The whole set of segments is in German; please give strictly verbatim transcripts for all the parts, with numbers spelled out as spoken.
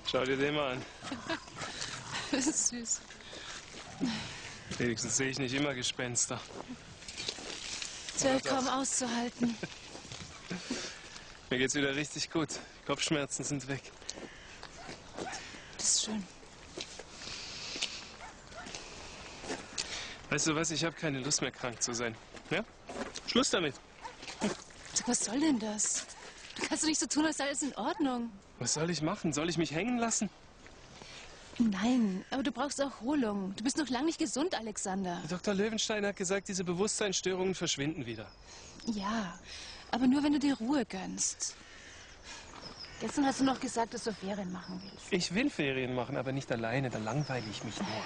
Schau dir den mal an. Das ist süß. Wenigstens sehe ich nicht immer Gespenster. Es wäre kaum auszuhalten. Mir geht's wieder richtig gut. Die Kopfschmerzen sind weg. Das ist schön. Weißt du was? Ich habe keine Lust mehr, krank zu sein. Ja? Schluss damit. Sag, was soll denn das? Du kannst doch nicht so tun, als sei alles in Ordnung. Was soll ich machen? Soll ich mich hängen lassen? Nein, aber du brauchst Erholung. Du bist noch lange nicht gesund, Alexander. Doktor Löwenstein hat gesagt, diese Bewusstseinsstörungen verschwinden wieder. Ja, aber nur, wenn du dir Ruhe gönnst. Gestern hast du noch gesagt, dass du Ferien machen willst. Ich will Ferien machen, aber nicht alleine. Da langweile ich mich nur.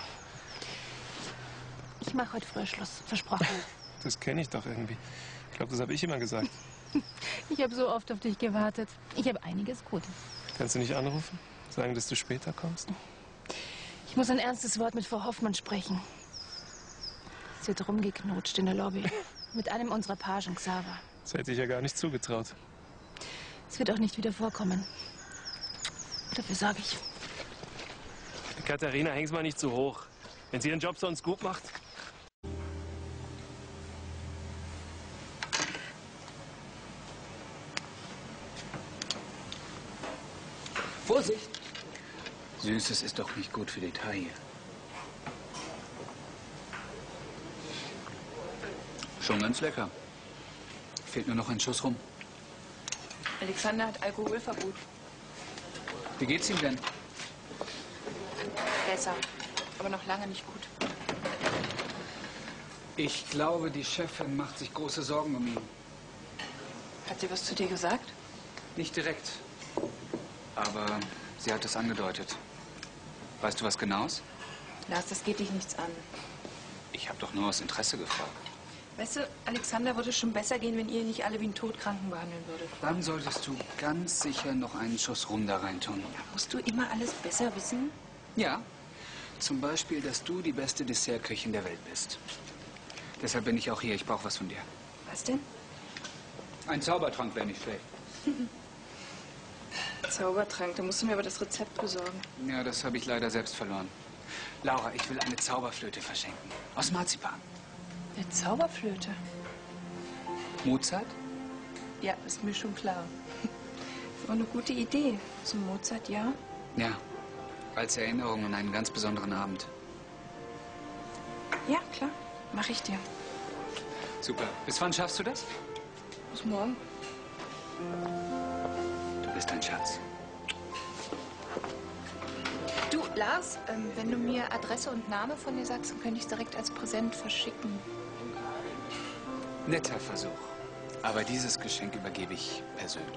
Ich mache heute früher Schluss. Versprochen. Das kenne ich doch irgendwie. Ich glaube, das habe ich immer gesagt. Ich habe so oft auf dich gewartet. Ich habe einiges gut. Kannst du nicht anrufen? Sagen, dass du später kommst? Ich muss ein ernstes Wort mit Frau Hoffmann sprechen. Sie hat rumgeknutscht in der Lobby. Mit einem unserer Pagen, Xaver. Das hätte ich ja gar nicht zugetraut. Es wird auch nicht wieder vorkommen. Dafür sorge ich. Katharina, häng's mal nicht zu hoch. Wenn sie ihren Job sonst gut macht. Vorsicht! Süßes ist doch nicht gut für die Taille. Schon ganz lecker. Fehlt nur noch ein Schuss rum. Alexander hat Alkoholverbot. Wie geht's ihm denn? Besser, aber noch lange nicht gut. Ich glaube, die Chefin macht sich große Sorgen um ihn. Hat sie was zu dir gesagt? Nicht direkt. Aber sie hat es angedeutet. Weißt du was Genaues? Lars, das geht dich nichts an. Ich habe doch nur aus Interesse gefragt. Weißt du, Alexander würde es schon besser gehen, wenn ihr ihn nicht alle wie einen Todkranken behandeln würdet. Dann solltest du ganz sicher noch einen Schuss rum da rein tun. Musst du immer alles besser wissen? Ja. Zum Beispiel, dass du die beste Dessertköchin der Welt bist. Deshalb bin ich auch hier. Ich brauche was von dir. Was denn? Ein Zaubertrank wäre nicht schlecht. Zaubertrank, da musst du mir aber das Rezept besorgen. Ja, das habe ich leider selbst verloren. Laura, ich will eine Zauberflöte verschenken. Aus Marzipan. Eine Zauberflöte? Mozart? Ja, ist mir schon klar. Ist auch eine gute Idee. So Mozart, ja? Ja, als Erinnerung an einen ganz besonderen Abend. Ja, klar. Mach ich dir. Super. Bis wann schaffst du das? Bis morgen. Du bist ein Schatz. Du, Lars, ähm, wenn du mir Adresse und Name von dir sagst, dann könnte ich es direkt als Präsent verschicken. Netter Versuch. Aber dieses Geschenk übergebe ich persönlich.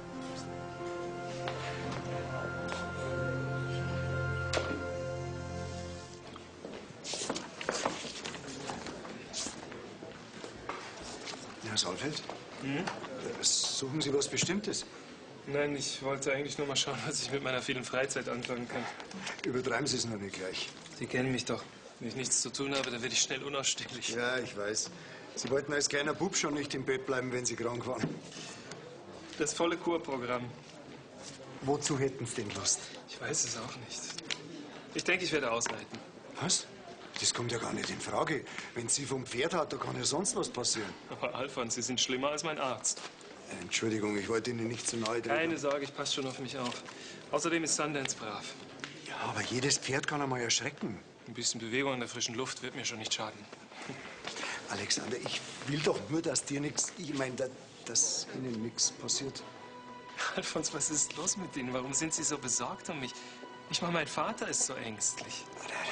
Herr Saalfeld? Hm? Suchen Sie was Bestimmtes? Nein, ich wollte eigentlich nur mal schauen, was ich mit meiner vielen Freizeit anfangen kann. Übertreiben Sie es noch nicht gleich. Sie kennen mich doch. Wenn ich nichts zu tun habe, dann werde ich schnell unausstehlich. Ja, ich weiß. Sie wollten als kleiner Bub schon nicht im Bett bleiben, wenn Sie krank waren. Das volle Kurprogramm. Wozu hätten Sie denn Lust? Ich weiß es auch nicht. Ich denke, ich werde ausleiten. Was? Das kommt ja gar nicht in Frage. Wenn sie vom Pferd hat, da kann ja sonst was passieren. Aber Alfons, Sie sind schlimmer als mein Arzt. Entschuldigung, ich wollte Ihnen nicht zu nahe treten. Keine Sorge, ich passe schon auf mich auf. Außerdem ist Sundance brav. Ja, aber jedes Pferd kann einmal erschrecken. Ein bisschen Bewegung in der frischen Luft wird mir schon nicht schaden. Alexander, ich will doch nur, dass dir nichts, ich meine, da, dass Ihnen nichts passiert. Alfons, was ist los mit Ihnen? Warum sind Sie so besorgt um mich? Nicht mal mein Vater ist so ängstlich.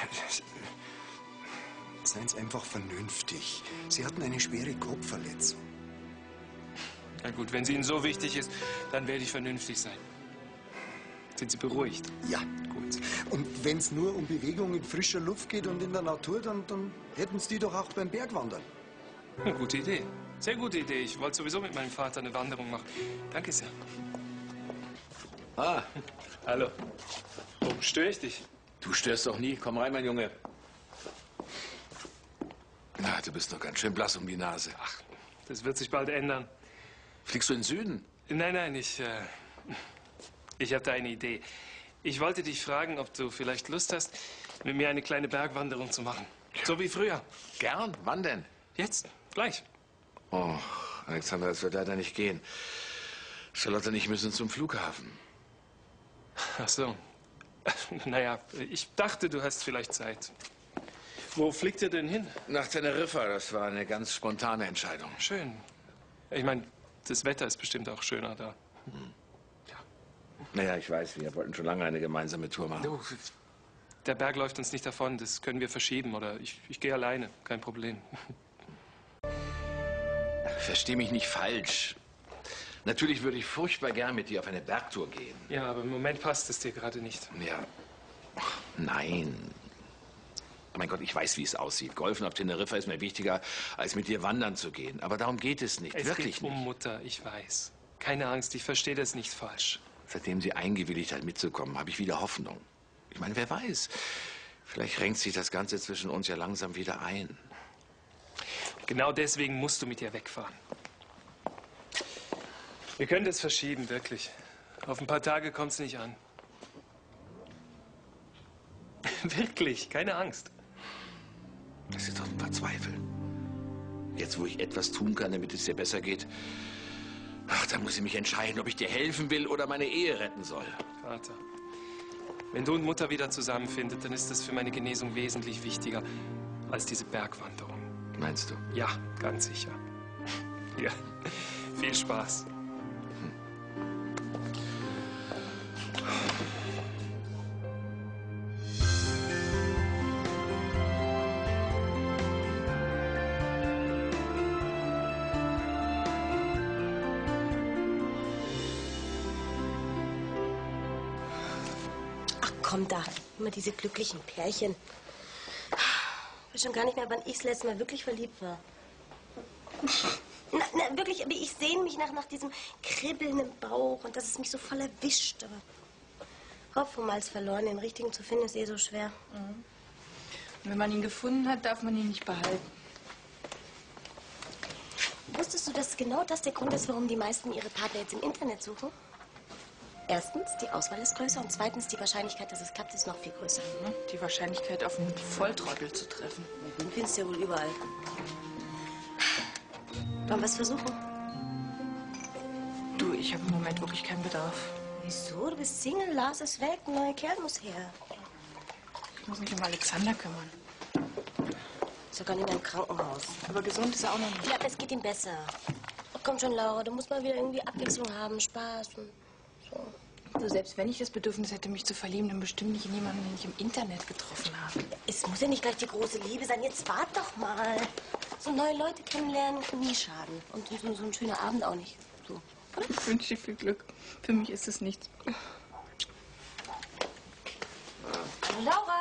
Seien Sie einfach vernünftig. Sie hatten eine schwere Kopfverletzung. Na gut, wenn es Ihnen so wichtig ist, dann werde ich vernünftig sein. Sind Sie beruhigt? Ja, gut. Und wenn es nur um Bewegung in frischer Luft geht und in der Natur, dann, dann hätten Sie die doch auch beim Bergwandern. Eine gute Idee. Sehr gute Idee. Ich wollte sowieso mit meinem Vater eine Wanderung machen. Danke sehr. Ah, hallo. Oh, störe ich dich? Du störst doch nie. Komm rein, mein Junge. Na, du bist doch ganz schön blass um die Nase. Ach, das wird sich bald ändern. Fliegst du in den Süden? Nein, nein, ich, äh, ich habe da eine Idee. Ich wollte dich fragen, ob du vielleicht Lust hast, mit mir eine kleine Bergwanderung zu machen. So wie früher. Gern? Wann denn? Jetzt, gleich. Oh, Alexander, das wird leider nicht gehen. Charlotte und ich müssen zum Flughafen. Ach so. Naja, ich dachte, du hast vielleicht Zeit. Wo fliegt ihr denn hin? Nach Teneriffa, das war eine ganz spontane Entscheidung. Schön. Ich meine, das Wetter ist bestimmt auch schöner da. Hm. Ja. Naja, ich weiß, wir wollten schon lange eine gemeinsame Tour machen. Du, der Berg läuft uns nicht davon, das können wir verschieben. Oder ich, ich gehe alleine, kein Problem. Versteh mich nicht falsch. Natürlich würde ich furchtbar gern mit dir auf eine Bergtour gehen. Ja, aber im Moment passt es dir gerade nicht. Ja. Ach, nein. Mein Gott, ich weiß, wie es aussieht. Golfen auf Teneriffa ist mir wichtiger, als mit dir wandern zu gehen. Aber darum geht es nicht. Es Wirklich geht um nicht. Mutter, ich weiß. Keine Angst, ich verstehe das nicht falsch. Seitdem sie eingewilligt hat, mitzukommen, habe ich wieder Hoffnung. Ich meine, wer weiß. Vielleicht renkt sich das Ganze zwischen uns ja langsam wieder ein. Genau deswegen musst du mit ihr wegfahren. Wir können das verschieben, wirklich. Auf ein paar Tage kommt es nicht an. Wirklich, keine Angst. Das ist doch ein Verzweifeln. Jetzt, wo ich etwas tun kann, damit es dir besser geht, ach, da muss ich mich entscheiden, ob ich dir helfen will oder meine Ehe retten soll. Vater, wenn du und Mutter wieder zusammenfindet, dann ist das für meine Genesung wesentlich wichtiger als diese Bergwanderung. Meinst du? Ja, ganz sicher. Ja, viel Spaß. Komm da, immer diese glücklichen Pärchen. Ich weiß schon gar nicht mehr, wann ich das letzte Mal wirklich verliebt war. Na, na wirklich, aber ich sehne mich nach, nach diesem Kribbeln im Bauch und dass es mich so voll erwischt. Aber Hoffnung als verloren, den richtigen zu finden, ist eh so schwer. Mhm. Und wenn man ihn gefunden hat, darf man ihn nicht behalten. Wusstest du, dass genau das der Grund ist, warum die meisten ihre Partner jetzt im Internet suchen? Erstens, die Auswahl ist größer und zweitens, die Wahrscheinlichkeit, dass es klappt, ist noch viel größer. Die Wahrscheinlichkeit, auf einen Volltrottel zu treffen. Den findest du ja wohl überall. Wollen wir es versuchen? Du, ich habe im Moment wirklich keinen Bedarf. Wieso? Du bist Single, Lars ist weg, ein neuer Kerl muss her. Ich muss mich um Alexander kümmern. Ist ja gar nicht mehr im Krankenhaus. Aber gesund ist er auch noch nicht. Ja, aber es geht ihm besser. Ach, komm schon, Laura, du musst mal wieder irgendwie Abwechslung haben, Spaß und so. Also selbst wenn ich das Bedürfnis hätte, mich zu verlieben, dann bestimmt nicht in jemanden, den ich im Internet getroffen habe. Es muss ja nicht gleich die große Liebe sein. Jetzt wart doch mal. So neue Leute kennenlernen kann nie schaden. Und so, so ein schöner Abend auch nicht. So. Ich wünsche dir viel Glück. Für mich ist es nichts. Laura!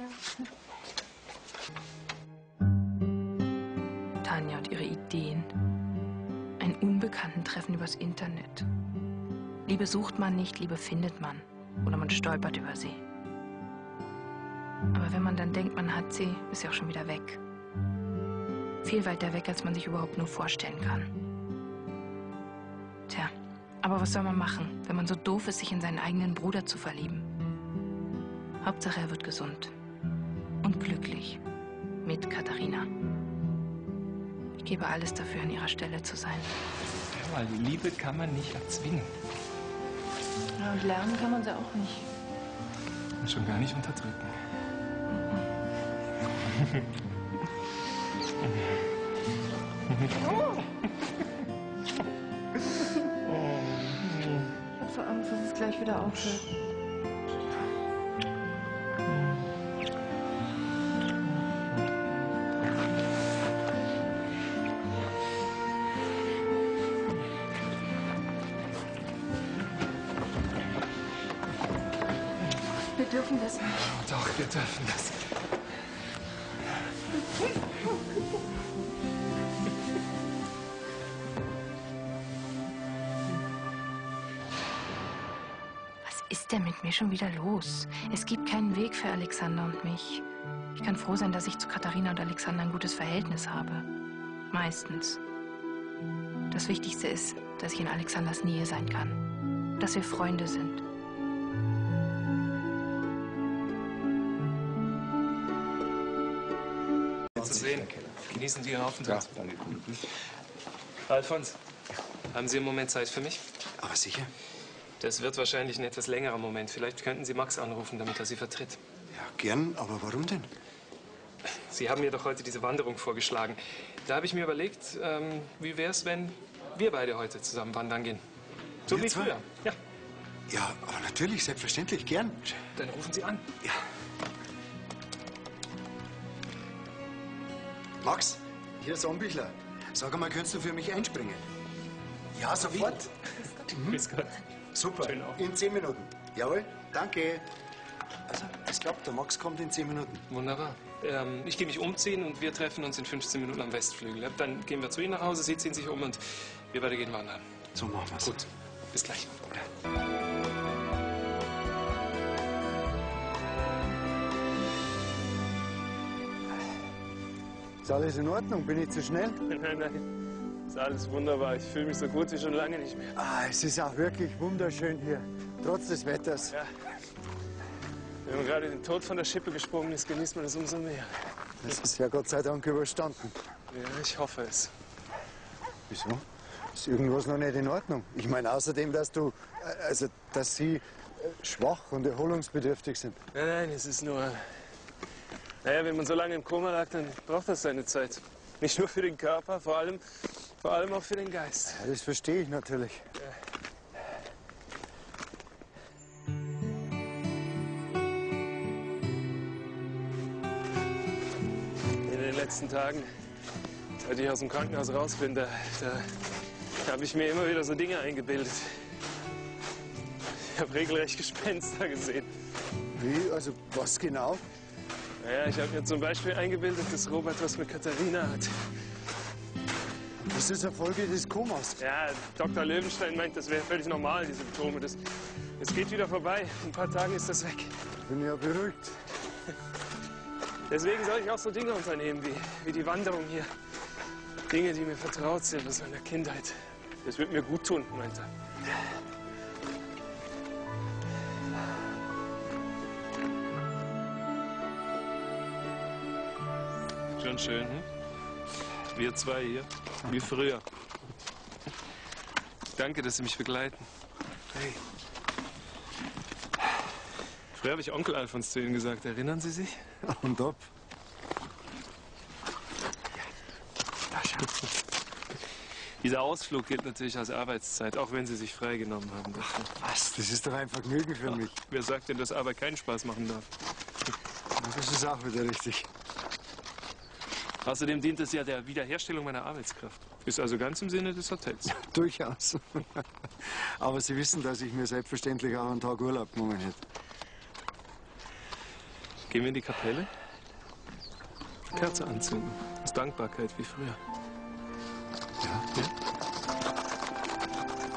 Tanja und ihre Ideen. Ein Unbekannten-Treffen übers Internet. Liebe sucht man nicht, Liebe findet man. Oder man stolpert über sie. Aber wenn man dann denkt, man hat sie, ist sie auch schon wieder weg. Viel weiter weg, als man sich überhaupt nur vorstellen kann. Tja, aber was soll man machen, wenn man so doof ist, sich in seinen eigenen Bruder zu verlieben? Hauptsache, er wird gesund. Und glücklich. Mit Katharina. Ich gebe alles dafür, an ihrer Stelle zu sein. Ja, weil Liebe kann man nicht erzwingen. Ja, und lernen kann man sie auch nicht. Und schon gar nicht unterdrücken. Ich habe so Angst, dass es gleich wieder aufhört. Wir dürfen das nicht. Doch, wir dürfen das. Was ist denn mit mir schon wieder los? Es gibt keinen Weg für Alexander und mich. Ich kann froh sein, dass ich zu Katharina und Alexander ein gutes Verhältnis habe. Meistens. Das Wichtigste ist, dass ich in Alexanders Nähe sein kann. Dass wir Freunde sind. zu sehen. Genießen Sie Ihren Aufenthalt. Ja, danke. Alfons, haben Sie einen Moment Zeit für mich? Aber sicher. Das wird wahrscheinlich ein etwas längerer Moment. Vielleicht könnten Sie Max anrufen, damit er Sie vertritt. Ja, gern, aber warum denn? Sie haben mir doch heute diese Wanderung vorgeschlagen. Da habe ich mir überlegt, ähm, wie wäre es, wenn wir beide heute zusammen wandern gehen? So Wir wie zwei? früher. Ja, Ja, aber natürlich, selbstverständlich, gern. dann rufen Sie an. Ja. Max, hier ist Ombichler. Sag mal, könntest du für mich einspringen? Ja, sofort. Grüß Gott. Super, Schönen Abend. in zehn Minuten. Jawohl, danke. Also, es klappt, der Max kommt in zehn Minuten. Wunderbar. Ähm, ich gehe mich umziehen und wir treffen uns in fünfzehn Minuten am Westflügel. Ja, dann gehen wir zu Ihnen nach Hause, Sie ziehen sich um und wir beide gehen wandern. So machen wir's. Gut, bis gleich. Ist alles in Ordnung? Bin ich zu schnell? Nein, nein, ist alles wunderbar. Ich fühle mich so gut wie schon lange nicht mehr. Ah, es ist auch wirklich wunderschön hier, trotz des Wetters. Ja. Wenn man gerade den Tod von der Schippe gesprungen ist, genießt man es umso mehr. Das ist ja Gott sei Dank überstanden. Ja, ich hoffe es. Wieso? Ist irgendwas noch nicht in Ordnung? Ich meine, außerdem, dass du, äh, also, dass sie äh, schwach und erholungsbedürftig sind. Nein, nein, es ist nur... Naja, wenn man so lange im Koma lag, dann braucht das seine Zeit. Nicht nur für den Körper, vor allem, vor allem auch für den Geist. Ja, das verstehe ich natürlich. In den letzten Tagen, seit ich aus dem Krankenhaus raus bin, da, da, da habe ich mir immer wieder so Dinge eingebildet. Ich habe regelrecht Gespenster gesehen. Wie? Also, was genau? Naja, ich habe mir zum Beispiel eingebildet, dass Robert was mit Katharina hat. Das ist eine Folge des Komas. Ja, Doktor Löwenstein meint, das wäre völlig normal, diese Symptome. Das, das geht wieder vorbei. In ein paar Tagen ist das weg. Bin ja beruhigt. Deswegen soll ich auch so Dinge unternehmen, wie, wie die Wanderung hier. Dinge, die mir vertraut sind aus meiner Kindheit. Das wird mir gut tun, meint er. Schon schön, hm? Wir zwei hier, wie früher. Danke, dass Sie mich begleiten. Hey. Früher habe ich Onkel Alfons zu Ihnen gesagt. Erinnern Sie sich? Und ob? Dieser Ausflug gilt natürlich als Arbeitszeit, auch wenn Sie sich freigenommen haben dafür. Was? Das ist doch ein Vergnügen für mich. Wer sagt denn, dass Arbeit keinen Spaß machen darf? Das ist auch wieder richtig. Außerdem dient es ja der Wiederherstellung meiner Arbeitskraft. Ist also ganz im Sinne des Hotels. Durchaus. Aber Sie wissen, dass ich mir selbstverständlich auch einen Tag Urlaub genommen hätte. Gehen wir in die Kapelle? Kerze anzünden. Aus Dankbarkeit wie früher.